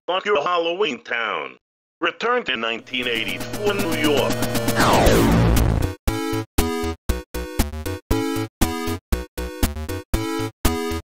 Fuck your Halloween town. Return to 1984 New York.